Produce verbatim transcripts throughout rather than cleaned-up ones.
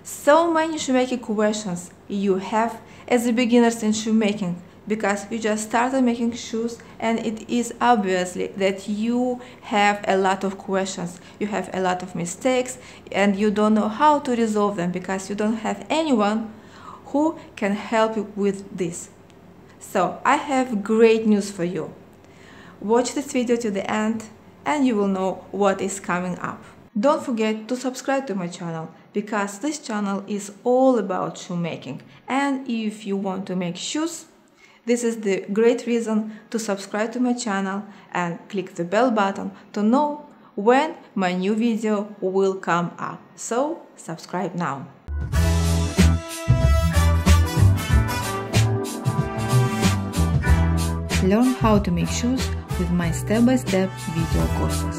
so many shoemaking questions you have as a beginners in shoemaking, because you just started making shoes, and it is obviously that you have a lot of questions, you have a lot of mistakes, and you don't know how to resolve them because you don't have anyone who can help you with this. So I have great news for you. Watch this video to the end and you will know what is coming up. Don't forget to subscribe to my channel, because this channel is all about shoemaking, and if you want to make shoes, this is the great reason to subscribe to my channel and click the bell button to know when my new video will come up. So subscribe now. Learn how to make shoes with my step-by-step video courses.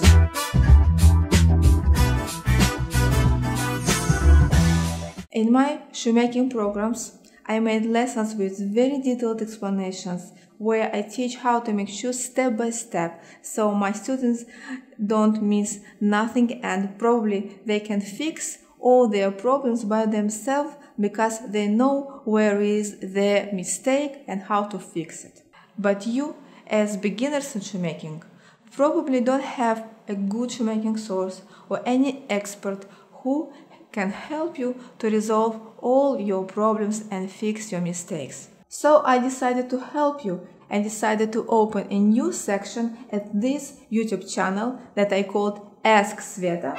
In my shoemaking programs, I made lessons with very detailed explanations where I teach how to make shoes step by step, so my students don't miss nothing and probably they can fix all their problems by themselves because they know where is their mistake and how to fix it. But you, as beginners in shoemaking, probably don't have a good shoemaking source or any expert who can help you to resolve all your problems and fix your mistakes. So I decided to help you and decided to open a new section at this YouTube channel that I called Ask Sveta,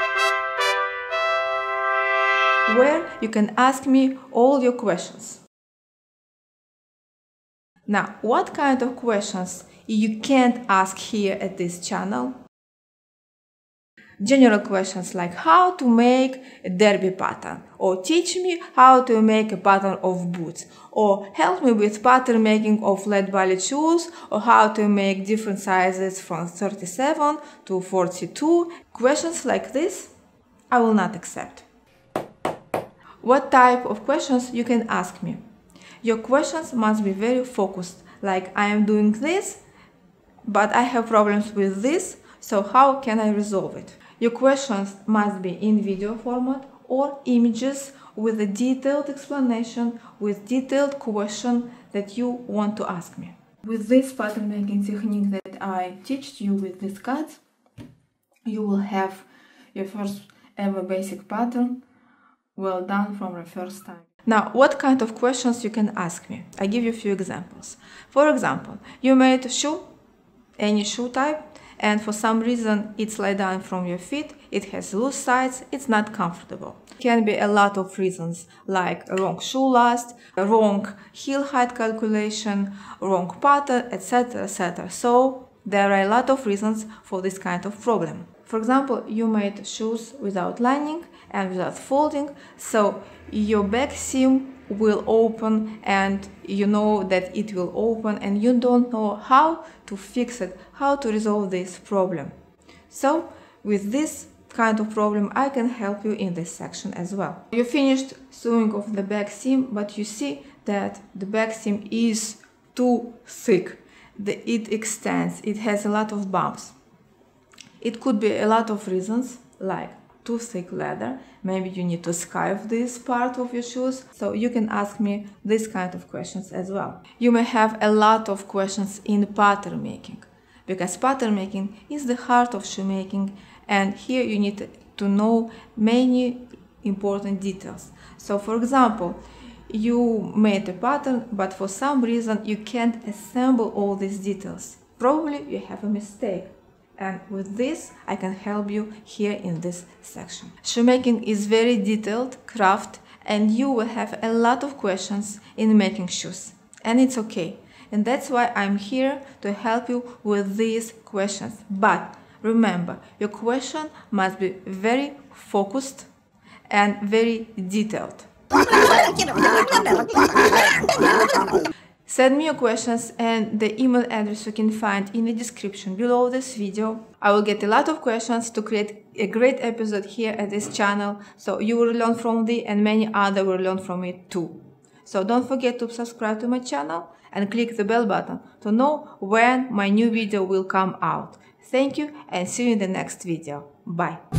where you can ask me all your questions. Now, what kind of questions you can't ask here at this channel? General questions like how to make a derby pattern, or teach me how to make a pattern of boots, or help me with pattern making of flat belly shoes, or how to make different sizes from thirty-seven to forty-two. Questions like this I will not accept. What type of questions you can ask me? Your questions must be very focused, like I am doing this, but I have problems with this, so how can I resolve it? Your questions must be in video format or images with a detailed explanation, with detailed question that you want to ask me. With this pattern making technique that I teach you with these cuts, you will have your first ever basic pattern well done from the first time. Now, what kind of questions you can ask me? I give you a few examples. For example, you made a shoe, any shoe type, and for some reason it slides down from your feet, it has loose sides, it's not comfortable. It can be a lot of reasons, like a wrong shoe last, a wrong heel height calculation, wrong pattern, et cetera, et cetera. So there are a lot of reasons for this kind of problem. For example, you made shoes without lining and without folding, so your back seam will open and you know that it will open and you don't know how to fix it, how to resolve this problem. So with this kind of problem I can help you in this section as well. You finished sewing of the back seam, but you see that the back seam is too thick. The, it extends, it has a lot of bumps. It could be a lot of reasons, like too thick leather, maybe you need to scarf this part of your shoes, so you can ask me this kind of questions as well. You may have a lot of questions in pattern making, because pattern making is the heart of shoemaking, and here you need to know many important details. So for example, you made a pattern, but for some reason you can't assemble all these details. Probably you have a mistake. And with this, I can help you here in this section. Shoemaking is very detailed craft, and you will have a lot of questions in making shoes. And it's okay. And that's why I'm here to help you with these questions. But remember, your question must be very focused and very detailed. Send me your questions, and the email address you can find in the description below this video. I will get a lot of questions to create a great episode here at this channel, so you will learn from it and many others will learn from it too. So don't forget to subscribe to my channel and click the bell button to know when my new video will come out. Thank you and see you in the next video. Bye!